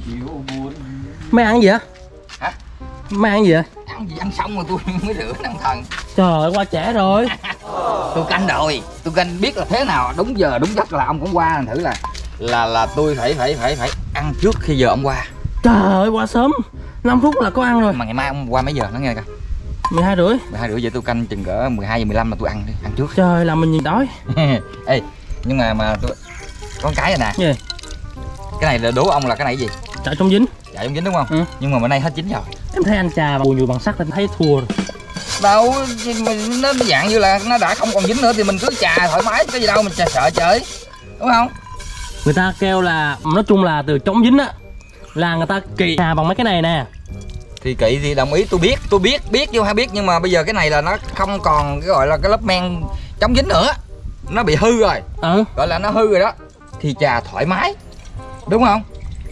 Mấy ăn gì á? Hả? Mấy ăn gì vậy? Ăn gì ăn xong rồi tôi mới rửa nè ông thần. Trời ơi, qua trễ rồi. Tôi canh rồi, tôi canh biết là thế nào đúng giờ đúng giấc là ông cũng qua, thử là tôi phải ăn trước khi giờ ông qua. Trời ơi, qua sớm 5 phút là có ăn rồi. Mà ngày mai ông qua mấy giờ nó nghe coi. 12 rưỡi. 12 rưỡi, vậy tôi canh chừng cỡ 12 giờ 15 mà tôi ăn đi, ăn trước. Trời, làm mình nhìn đói. Ê, nhưng mà tôi có cái này nè. Gì? Cái này là đố ông là cái này gì? Chảo chống dính. Chảo chống dính đúng không? Ừ. Nhưng mà bữa nay hết chín rồi. Em thấy anh trà bùi nhùi bằng sắt em thấy thua rồi. Đâu, nó dạng như là nó đã không còn dính nữa thì mình cứ chà thoải mái, cái gì đâu mình chà sợ trời, đúng không? Người ta kêu là, nói chung là từ chống dính á, là người ta kỳ trà bằng mấy cái này nè. Thì kỵ thì đồng ý, tôi biết chứ hay biết, nhưng mà bây giờ cái này là nó không còn cái gọi là cái lớp men chống dính nữa, nó bị hư rồi. Gọi là nó hư rồi đó, thì chà thoải mái, đúng không?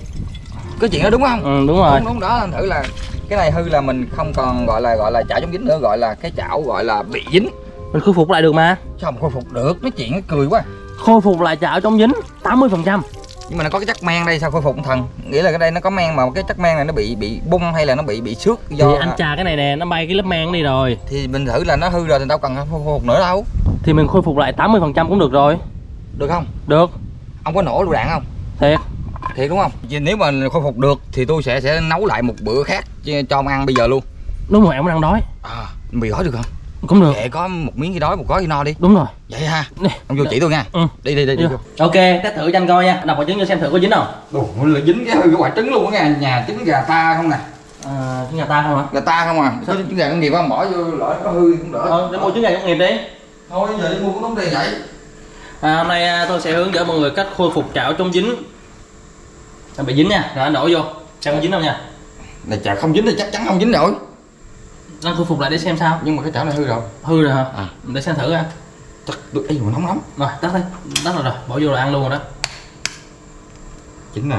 Cái chuyện đó đúng không? Ừ, đúng rồi. Đúng đó, anh thử là cái này hư là mình không còn gọi là chảo chống dính nữa, gọi là cái chảo gọi là bị dính. Mình khôi phục lại được mà. Sao mà khôi phục được, nói chuyện nó cười quá. Khôi phục lại chảo chống dính 80%. Nhưng mà nó có cái chất men đây sao khôi phục thần? Nghĩa là cái đây nó có men mà cái chất men này nó bị bung hay là nó bị xước do thì anh trà cái này nè, nó bay cái lớp men đi rồi. Thì mình thử là nó hư rồi thì đâu cần khôi phục nữa đâu. Thì mình khôi phục lại 80% cũng được rồi. Được không? Được. Ông có nổ lựu đạn không? Thiệt đúng không? Nếu mà khôi phục được thì tôi sẽ nấu lại một bữa khác cho ông ăn bây giờ luôn. Đúng rồi, em đang đói. Mì gói được không? Cũng được. Để có một miếng gì đói, một gói gì no đi. Đúng rồi. Vậy ha. Ông vô chỉ tôi nha. Đi. Ok, test thử cho anh coi nha. Đọc quả trứng cho xem thử có dính không. Đồ là dính cái quả trứng luôn á nha. Nhà trứng gà ta không nè. Trứng gà ta không hả? Gà ta không à. Sao trứng gà công nghiệp không bỏ vô lỡ có hư cũng đỡ. Để mua trứng gà công nghiệp đi. Thôi giờ đi mua cũng đúng đây vậy. Hôm nay tôi sẽ hướng dẫn mọi người cách khôi phục chảo chống dính. Anh bị dính nha, rồi anh đổ vô. Xem có dính không nha. Này chảo không dính thì chắc chắn không dính rồi. Anh khôi phục lại để xem sao. Nhưng mà cái chảo này hư rồi. Hư rồi hả? Để xem thử ha. Chắc được, ấy mà nóng lắm. Rồi, tắt đi. Tắt rồi, bỏ vô rồi ăn luôn rồi đó. Chính nè.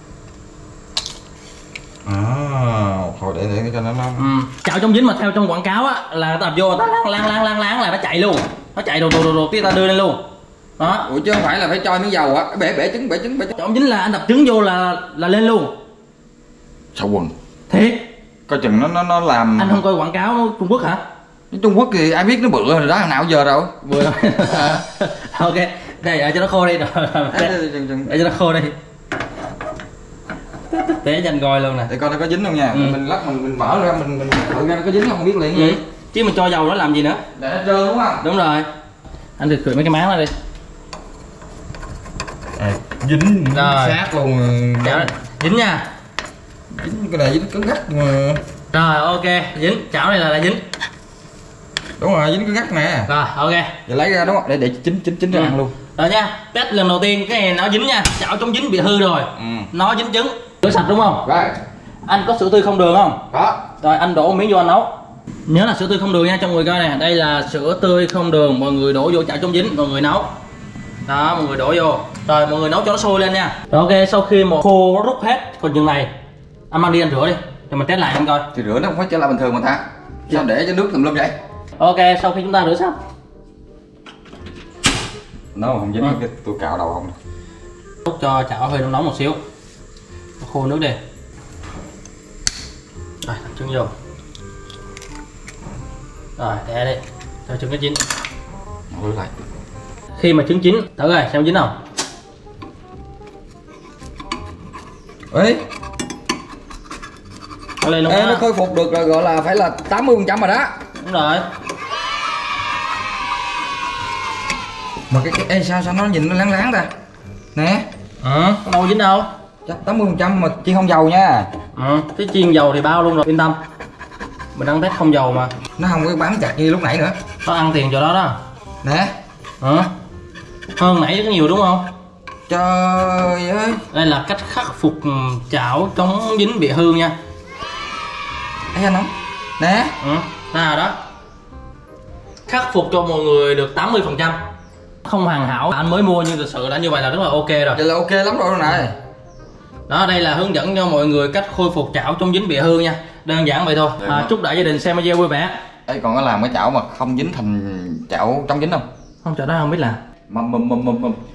Thôi để cho nó chảo chống dính mà theo trong quảng cáo á là ta đập vô ta láng là nó chạy luôn. Nó chạy đồ tí ta đưa lên luôn. Đó. Ủa chứ không phải là phải cho miếng dầu á, bể trứng. Chống dính là anh đập trứng vô là lên luôn. Sao quần? Thiệt. Coi chừng nó làm. Anh không coi quảng cáo Trung Quốc hả? Trung Quốc thì ai biết nó bự rồi đó, nào giờ đâu. Bự. Ok, đây để cho nó khô đi rồi. Để cho nó khô đi. Để cho anh coi luôn nè. Để coi nó có dính không nha. Mình lắc mình mở ra mình thử ra nó có dính không biết liền gì. Chứ mình cho dầu nó làm gì nữa. Để nó trơn đúng không? Đúng rồi. Anh được cười mấy cái má nó đi. Dính rồi. Sát luôn. Dính nha. Dính cái này dính cứng gắt mà. Rồi ok, dính, chảo này là dính. Đúng rồi, dính cứng gắt nè. Rồi ok. Giờ lấy ra đúng không? Để chín ra ăn luôn. Rồi nha, test lần đầu tiên cái này nó dính nha, chảo chống dính bị hư rồi. Nó dính trứng. Rửa sạch đúng không? Rồi. Anh có sữa tươi không đường không? Có. Rồi anh đổ một miếng vô anh nấu. Nhớ là sữa tươi không đường nha, cho mọi người coi nè. Đây là sữa tươi không đường, mọi người đổ vô chảo chống dính, mọi người nấu. Đó, mọi người đổ vô. Rồi mọi người nấu cho nó sôi lên nha. Rồi ok, sau khi một khô nó rút hết còn chừng này, anh mang đi anh rửa đi, cho mình test lại anh coi. Thì rửa nó không phải trở lại bình thường mà ta. Sao để cho nước tùm lum vậy? Ok, sau khi chúng ta rửa xong. Nó không dính cái tôi cạo đầu không. Đút cho chảo hơi nóng một xíu. Khô nước đi. Rồi, đặt trứng vô. Rồi, để đi. Cho trứng nó chín. Rửa lại. Khi mà trứng chín, thử rồi, xem dính không? Ê. Lên luôn. Nó khôi phục được rồi, gọi là phải là 80% rồi đó. Đúng rồi. Mà cái sao nó nhìn nó láng ta. Nè. Có đâu dính đâu. Chắc 80% mà chiên không dầu nha. Cái chiên dầu thì bao luôn rồi, yên tâm. Mình đang test không dầu mà. Nó không có bám chặt như lúc nãy nữa. Nó ăn tiền cho đó đó. Nè. Hơn nãy rất nhiều đúng không? Trời ơi. Đây là cách khắc phục chảo chống dính bị hư nha. Thấy anh không? Nè. Nào đó. Khắc phục cho mọi người được 80%. Không hoàn hảo, anh mới mua nhưng thực sự đã như vậy là rất là ok rồi. Vậy là ok lắm rồi này. Đó, đây là hướng dẫn cho mọi người cách khôi phục chảo chống dính bị hư nha. Đơn giản vậy thôi. Chúc đại gia đình xem video vui vẻ. Ê, còn có làm cái chảo mà không dính thành chảo chống dính không? Không, chảo đó không biết làm. Mầm